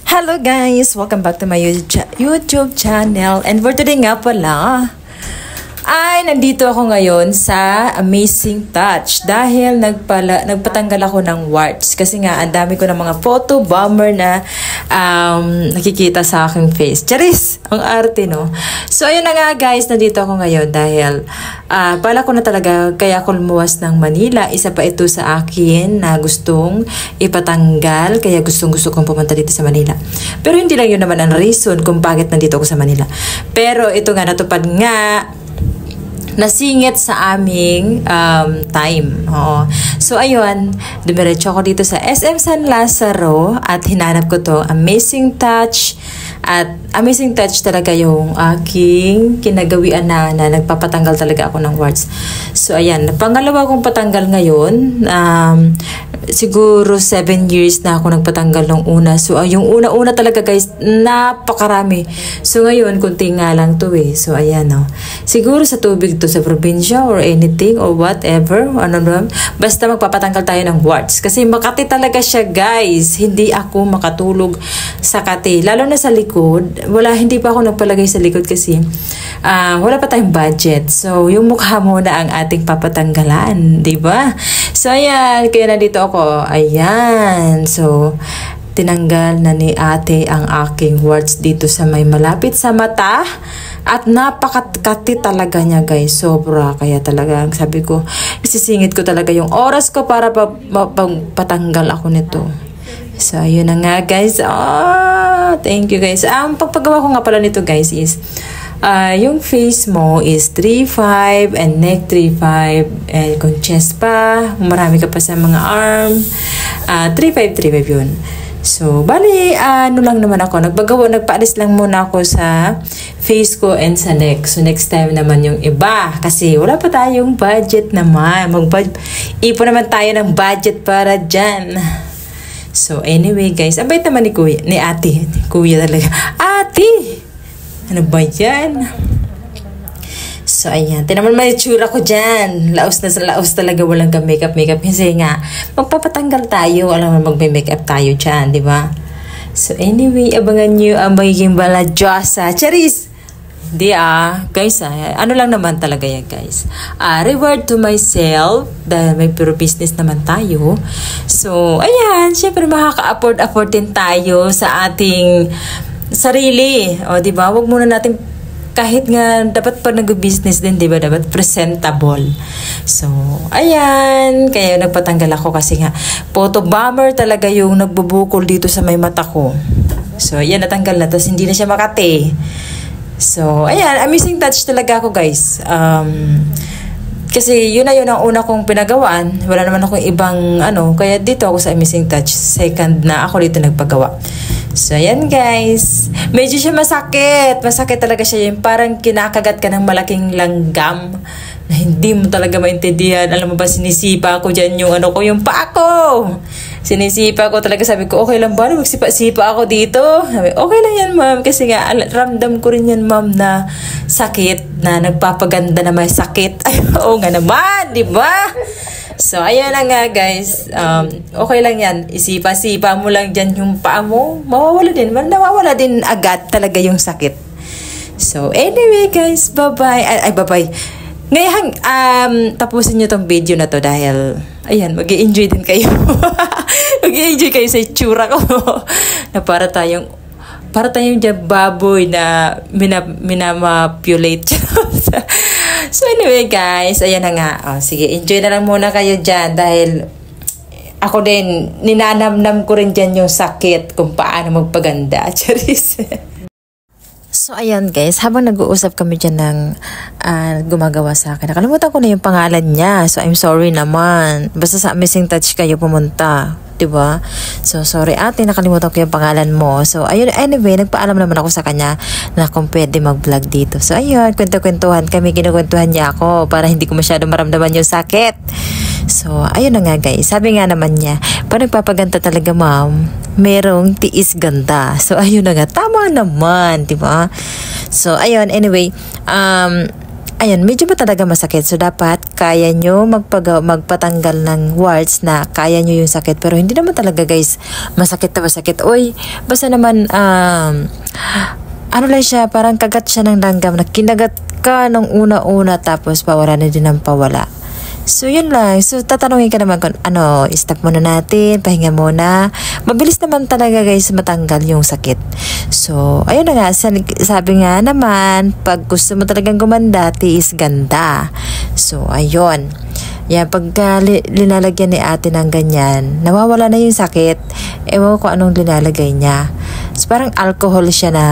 Hello guys! Welcome back to my YouTube channel. And for today nga pala, ay nandito ako ngayon sa Amazing Touch dahil nagpatanggal ako ng warts. Kasi nga, ang dami ko ng mga photo bomber na nakikita sa aking face. Charis! Ang arte, no? So, ayun na nga guys, nandito ako ngayon dahil pala ko na talaga kaya ako lumuwas ng Manila. Isa pa ito sa akin na gustong ipatanggal. Kaya gustong-gusto kong pumunta dito sa Manila. Pero hindi lang yun naman ang reason kung bakit nandito ako sa Manila. Pero ito nga, natupad nga nasingit sa aming time. Oo. So, ayun, dumiretso ako dito sa SM San Lazaro at hinanap ko to Amazing Touch. At Amazing Touch talaga yung aking kinagawian na nagpapatanggal talaga ako ng warts. So, ayan, pangalawa kong patanggal ngayon. Siguro 7 years na ako nagpatanggal ng una. So, yung una-una talaga guys, napakarami. So, ngayon, kunti nga lang to eh. So, ayan o. Siguro sa tubig to sa probinsya or anything or whatever. Basta magpapatanggal tayo ng warts. Kasi Makati talaga siya guys. Hindi ako makatulog sa Kati. Lalo na sa likod. Hindi pa ako nagpalagay sa likod kasi wala pa tayong budget. So, yung mukha muna ang ating papatanggalan. Diba? So, ayan. Kaya nandito ako. Ayan. So, tinanggal na ni ate ang aking warts dito sa may malapit sa mata. At napakakati talaga niya guys. Sobra. Kaya talaga sabi ko, isisingit ko talaga yung oras ko para patanggal ako nito. So, ayun na nga guys. Thank you guys. Ang pagpagawa ko nga pala nito guys is yung face mo is 3-5 and neck 3-5 and kung chest pa, marami ka pa sa mga arm, 3-5 yun. So, bali, ano lang naman ako, nagpaalis lang muna ako sa face ko and sa neck. So, next time naman yung iba. Kasi wala pa tayong budget naman. Ipon naman tayo ng budget para dyan. So, anyway guys, ang bait naman ni kuya, ni ate. Kuya talaga. Ate! Ano ba yan? So, ayan. Tinaman naman yung tsura ko dyan. Laos na sa laos talaga. Walang ka makeup. Kasi nga, magpapatanggal tayo. Alam mo, magme-makeup tayo dyan. Diba? So, anyway, abangan nyo ang magiging baladyosa. Charis! Di guys, ano lang naman talaga yan guys. Reward to myself dahil may puro business naman tayo. So, ayan, syempre makaka-afford din tayo sa ating sarili. O, di ba? Wag muna natin kahit nga dapat pa nag-business din, di ba? Dapat presentable. So, ayan, kaya nagpatanggal ako kasi nga photo bomber talaga yung nagbubukol dito sa may mata ko. So, ayan, natanggal na. Tapos hindi na siya makati. So, ayan, Amazing Touch talaga ako guys. Kasi yun ang una kong pinagawaan. Wala naman akong ibang kaya dito ako sa Amazing Touch. Second na ako dito nagpagawa. So, ayan guys. Medyo siya masakit. Masakit talaga siya. Yung parang kinakagat ka ng malaking langgam na hindi mo talaga maintindihan. Alam mo ba, sinisipa ko dyan yung yung paa ko. Sinisipa ko talaga, sabi ko, okay lang ba? Magsipa-sipa ako dito. Sabi, okay lang yan, ma'am. Kasi nga, ramdam ko rin yan, ma'am, na sakit, na nagpapaganda na may sakit. Ay, oo nga naman, di ba? So, ayan na nga, guys. Okay lang yan. Isipa-sipa mo lang dyan yung paa mo. Mawawala din. Nawawala din agad talaga yung sakit. So, anyway, guys, bye-bye. Ay, bye-bye. Ngayon, tapusin nyo tong video na to dahil, ayan, mag-i-enjoy din kayo. Mag-i-enjoy kayo sa itsura ko. Na para tayong dyan baboy na minamapulate. So, anyway, guys, ayan na nga. Sige, enjoy na lang muna kayo dyan dahil ako din, ninanamnam ko rin dyan yung sakit kung paano magpaganda. Charis. So, ayan guys, habang nag-uusap kami dyan ng gumagawa sa akin, nakalimutan ko na yung pangalan niya. So, I'm sorry naman. Basta sa Amazing Touch kayo pumunta. Diba? So, sorry ate, nakalimutan ko yung pangalan mo. So, ayun, anyway, nagpaalam naman ako sa kanya na kung pwede mag-vlog dito. So, ayun, kwento-kwentuhan kami, kinukwentuhan niya ako para hindi ko masyado maramdaman yung sakit. So, ayun na nga guys. Sabi nga naman niya, pag nagpapaganda talaga ma'am, merong tiis ganda. So, ayun na nga. Tama naman, diba? So, ayun, anyway, Ayan, medyo ba talaga masakit? So, dapat kaya nyo magpatanggal ng warts na kaya nyo yung sakit. Pero hindi naman talaga guys, masakit na masakit. Uy, basta naman, ano lang siya, parang kagat siya ng langgam na kinagat ka nung una-una tapos pawala na din ng pawala. So, yun lang. So, tatanungin ka naman kung stop muna natin, pahinga muna. Mabilis naman talaga guys matanggal yung sakit. So, ayun na nga. Sabi nga naman, pag gusto mo talagang gumanda, tiis ganda. So, ayun. Yan, pagka linalagyan ni ate ng ganyan, nawawala na yung sakit. Ewan ko anong linalagay niya. So, parang alcohol siya na,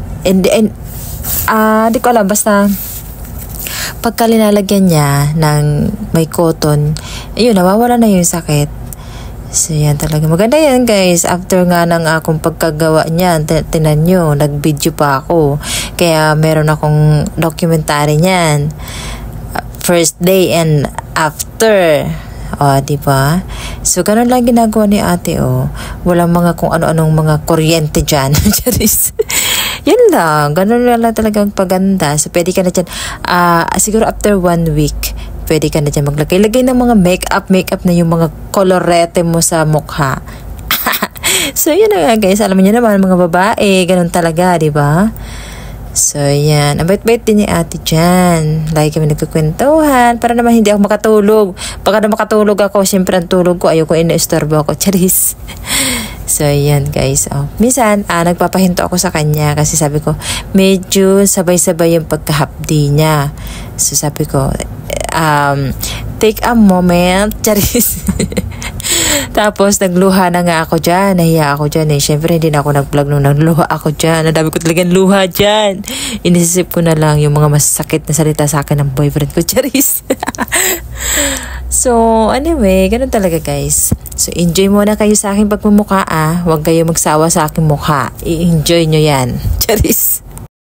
di ko alam, basta pagka linalagyan niya ng may cotton, ayun, nawawala na yung sakit. So, yan talaga. Maganda yan, guys. After nga ng akong pagkagawa niyan, tinan nyo, nag-video pa ako. Kaya, meron akong documentary niyan. First day and after. O, diba? So, ganun lang ginagawa ni ate, Walang mga kung ano-anong mga kuryente dyan. Charis. Yan lang. Ganun lang talaga ang paganda. So, pwede ka na dyan, siguro after 1 week, pwede ka na dyan maglagay ng mga makeup na yung mga kolorete mo sa mukha. So, yun na nga guys. Alam niyo naman, mga babae, ganun talaga, diba? So, yan. Ang bait-bait din ni ate dyan. Lagi kami nagkukwentuhan. Para naman hindi ako makatulog. Baka na makatulog ako, siyempre ang tulog ko, ayoko ina-istorbo ako. Charis. So, yan guys. Minsan, nagpapahinto ako sa kanya kasi sabi ko, medyo sabay-sabay yung pagkahapdi niya. So, sabi ko, take a moment. Charis. Tapos, nagluha na nga ako dyan. Nahiya ako dyan eh. Siyempre, hindi na ako nag-vlog nung nagluha ako dyan. Ang dami ko talagang luha dyan. Inisisip ko na lang yung mga masakit na salita sa akin ng boyfriend ko. Charis. So, anyway, ganun talaga guys. So, enjoy muna kayo sa aking pagmumukha Huwag kayo magsawa sa aking mukha. I-enjoy nyo yan. Charis.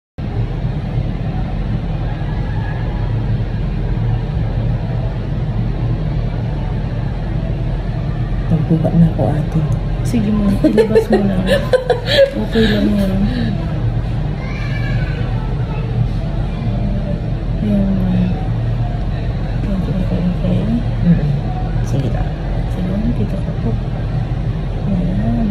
Nagbuka na ako ate. Sige mo, ilabas mo lang. Okay lang yan. Ayan. Okay. Sige lang. Sige, dito ka po. Ayan.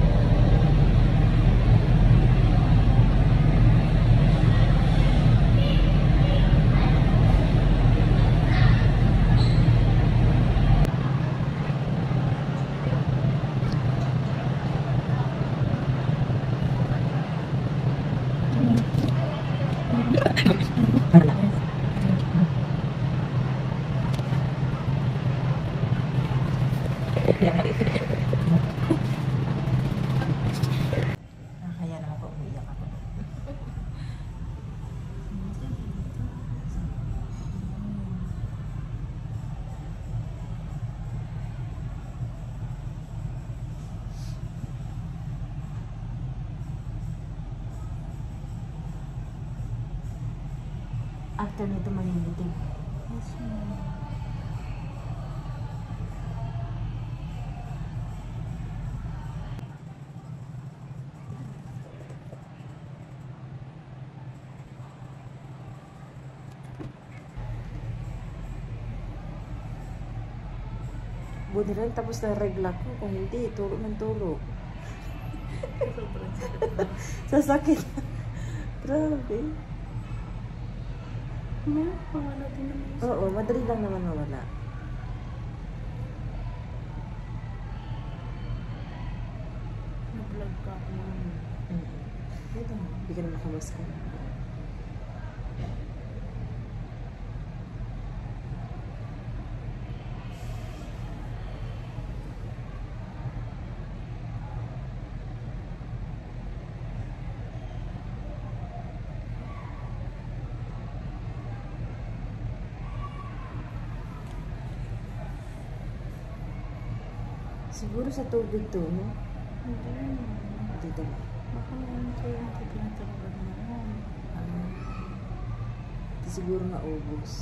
Kaya naman po umiiyak ako. After nito maninitig. Buti lang tapos na regla ko. Kung hindi, tulog ng tulog. Sasakit. Grabe. Pawala din naman. Oo, madali lang naman mawala. Nag-vlog ka ako naman. Ito, hindi ka na nakamaska. Siguro sa tubig to, no? Hindi daw. Baka naman kayo ang pinatalaga naman. Hindi siguro naubos.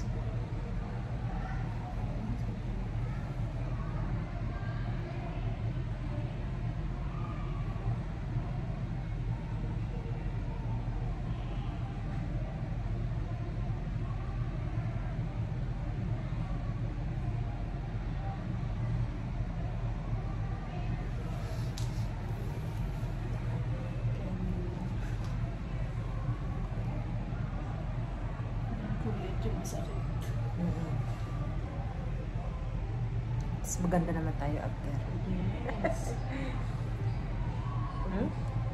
Mas maganda naman tayo after. Yes. Hmm?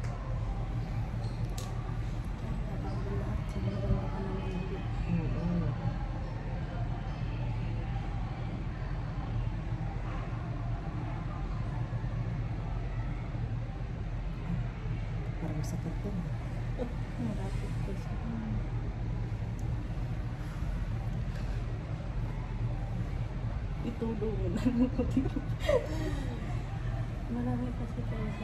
Parang masakit din. Malapit ko sa itulungan mo ko dito. Marami kasi tayo sa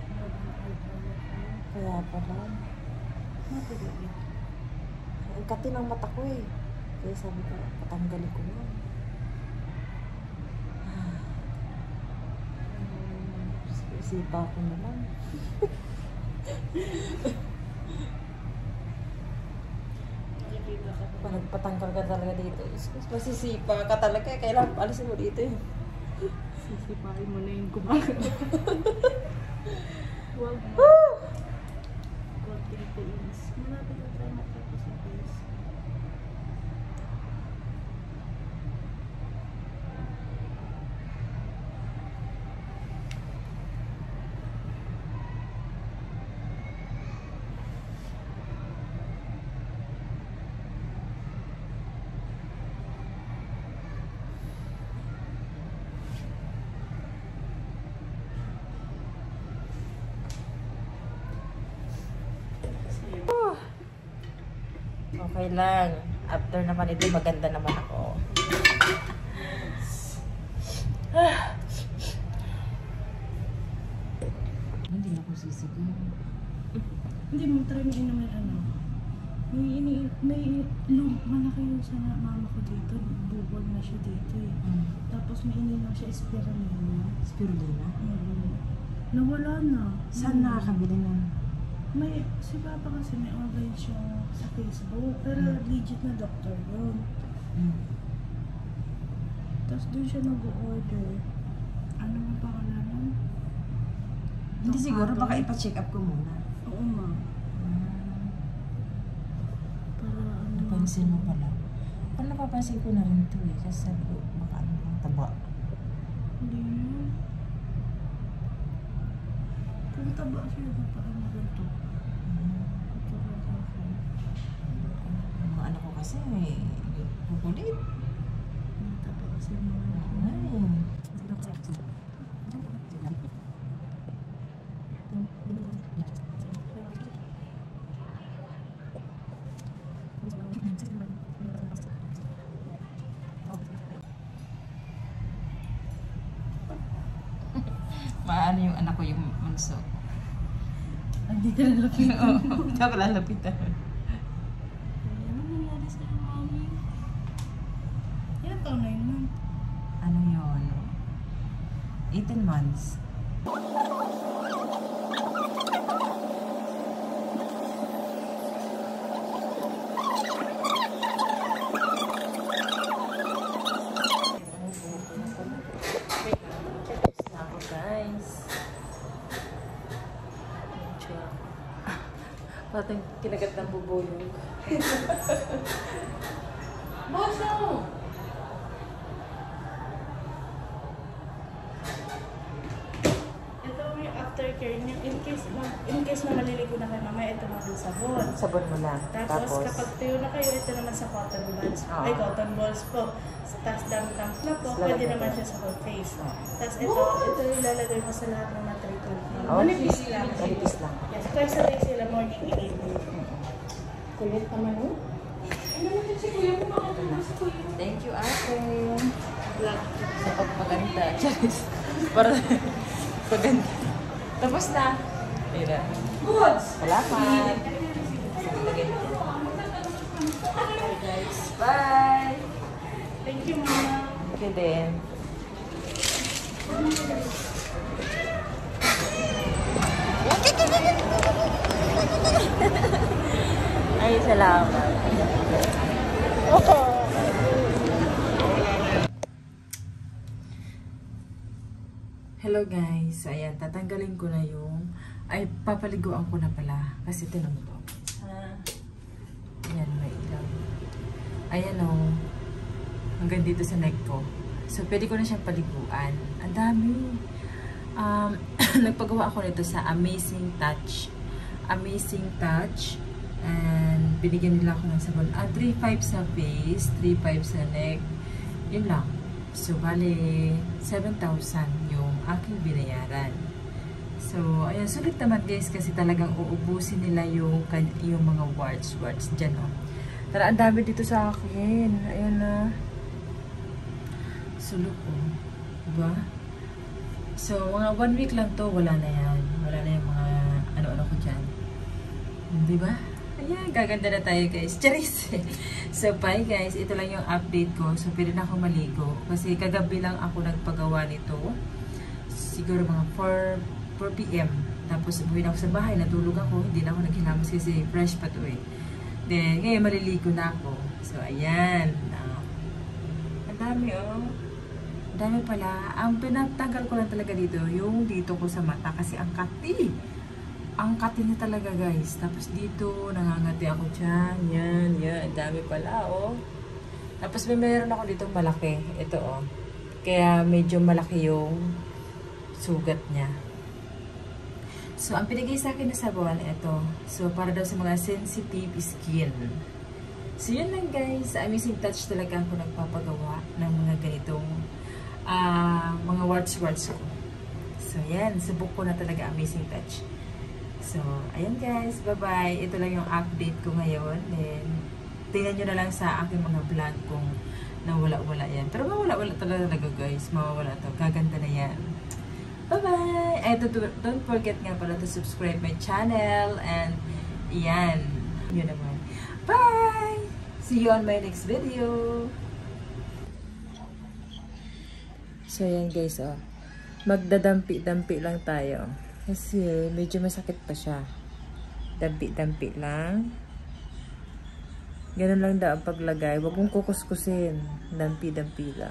Kaya pala. matuloy. Ang kati ng mata ko eh. Kaya sabi ko, patanggalin ko yan. Sipa ko naman. Nakikita ka Pag nagpatanggal ka talaga dito, masisipa ka talaga. Kailangan paalisin mo dito eh. sisipain mo na yung gumagano. Huwag mo. Konting tiis. Malapit na tayo matapos sa tiis. Okay lang. After naman ito, maganda naman ako. Hindi na ako sisigil. Hindi mo try mo inumin ano. May malaki yung sa mama ko dito. Bubol na siya dito eh. Tapos may ininom siya spirulina. Spirulina? Nawala na. Saan nakakabili nun? May, si Papa kasi may online siya sa Facebook. Pero legit na doctor yun. Tapos doon siya nag-order. Ano mo pa kalaman? Hindi siguro, baka ipa-check up ko muna. Oo ma. Para ano. Napansin mo pala. Parang napapansin ko na rin ito eh. Kasi sabi ko, baka ano ang taba. Hindi na. Kung taba siya, paano ganito? Ito ba sa akin? Ang mga anak ko kasi, kukulit. Taba kasi yung mga anak ko. Ay. Maano yung anak ko yung manso. Hindi ka lalapitan. Oo, hindi ako lalapitan. Ano nangyari sa mami? Ilan taon na yun, ma'am? Ano yun? 18 months. Parang kinagat ng bubulong. Boso! Ito yung aftercare niya. In case na maliligo na kayo mamaya, ito naman yung sabon. Sabon mo lang. Tapos kapag tuyo na kayo, ito naman sa cotton buds. Ay, cotton balls po. Tapos damp na po, pwede naman siya sa whole face. Tapos ito yung ilalagay mo sa lahat ng mga treatment. Manipis lang. Manipis lang. Yes, twice a day sila, morning and evening. Kulit naman mo. Ano naman si kuya mo? Bakit naman si kuya mo? Thank you, ate. Black. Sa pagpaganda. Charis. Para paganda. Tapos na. Tira. Goods! Salamat. Sige, lagay mo. Bye, guys. Bye! Thank you, Mama. Okay din. Ay, salamat. Hello guys. So, ayan, tatanggalin ko na yung... Ay, papaliguan ko na pala. Kasi tinan mo to. Ayan, may ilaw. Ayan o. Hanggang dito sa neck ko. So, pwede ko na siyang paliguan. Ang dami. Nagpagawa ako nito sa Amazing Touch. Amazing Touch. And binigyan nila ako ng sabon. 3.5 sa face, 3.5 sa neck. Yun lang. So, bali, 7,000 yung aking binayaran. So, ayan, sulit naman guys kasi talagang uubusin nila yung mga warts dyan, oh. Tara, ang dami dito sa akin. Ayan na. Sulok, oh. Diba? So, mga 1 week lang to, wala na yan. Wala na yung mga ano-ano ko dyan. Diba? Ayan, gaganda na tayo guys. Charis! So, bye guys. Ito lang yung update ko. So, pwede na ako maligo. Kasi kagabi lang ako nagpagawa nito. Siguro mga 4 p.m. Tapos, umuwi na ako sa bahay. Natulog ako. Hindi na ako naghilamos kasi fresh pa to eh. Then, ngayon maliligo na ako. So, ayan. Ang dami oh. Ang dami pala. Ang pinatanggal ko lang talaga dito, yung dito ko sa mata. Kasi ang kati. Ang kati niya talaga guys. Tapos dito, nangangati ako dyan. Yan, yan. Ang dami pala oh. Tapos may meron ako dito malaki. Ito oh. Kaya medyo malaki yung sugat niya. So, ang pinigay sa akin na sabon, ito. So, para daw sa mga sensitive skin. So, yun lang guys. Sa Amazing Touch talaga ako nagpapagawa ng mga ganitong mga warts ko. So, yan. Subok ko na talaga Amazing Touch. So, ayan guys. Bye-bye. Ito lang yung update ko ngayon. Then, tingnan nyo na lang sa aking mga vlog kung nawala-wala yan. Pero mawala-wala talaga guys. Mawawala to. Gaganda na yan. Bye-bye! Don't forget nga pala to subscribe my channel. And, yan. Yun naman. Bye! See you on my next video. So, yan guys, oh. Magdadampi-dampi lang tayo. Kasi, medyo masakit pa siya. Dampi-dampi lang. Ganun lang daw ang paglagay. Huwag mong kukuskusin. Dampi-dampi lang.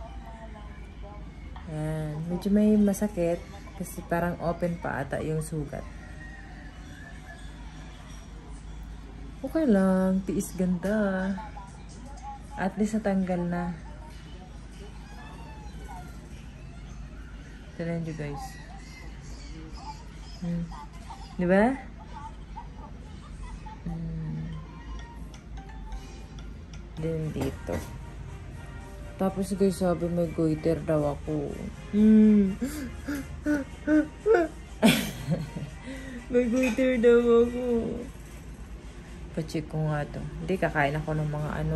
Ayan. Medyo may masakit. Kasi parang open pa ata yung sugat. Okay lang. Tiis ganda. At least natanggal na. Tignan nyo guys. Diba? Then dito. Tapos guys, sabi may goiter daw ako. May goiter daw ako. Pa-check ko nga to. Hindi, kakain ako ng mga ano.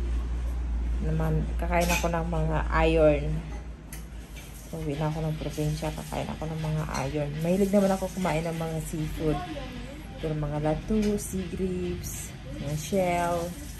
Kakain ako ng mga iron. Uwi na ako ng probinsya, kakain ako ng mga iron. Mahilig naman ako kumain ng mga seafood. Pero mga lato, sea grapes, mga shell.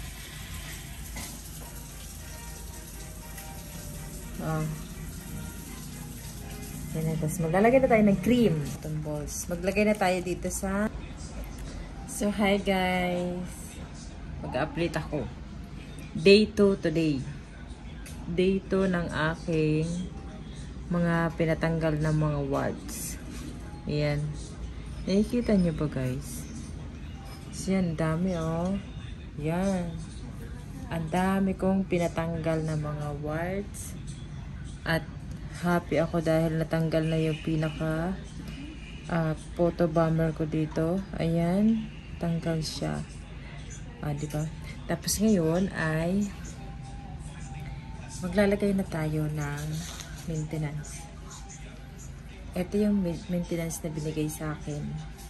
Yan na. Tapos maglalagay na tayo ng cream. Itong balls. Maglagay na tayo dito sa... So, hi guys. Mag-update ako. Day 2 today. Day 2 ng aking mga pinatanggal na mga warts. Ayan. Nakikita nyo ba guys? So, yan. Dami oh. Yan. Ang dami kong pinatanggal na mga warts. At happy ako dahil natanggal na yung pinaka photo bomber ko dito. Ayan. Tanggal siya. Diba? Tapos ngayon ay maglalagay na tayo ng maintenance. Ito yung maintenance na binigay sa akin.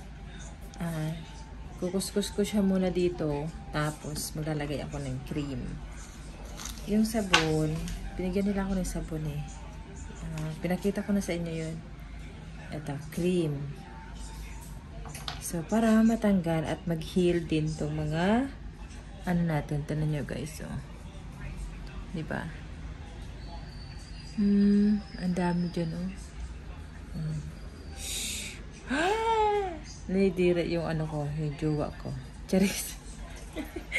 Kukuskus ko siya muna dito. Tapos maglalagay ako ng cream. Yung sabon, binigyan nila ako ng sabon eh. Pinakita ko na sa inyo yun. Ito, cream. So, para matanggal at mag-heal din itong mga ano natin. Tanan nyo guys, oh. Diba? Ang dami dyan, oh. Nadidira yung ano ko, yung jowa ko. Charis.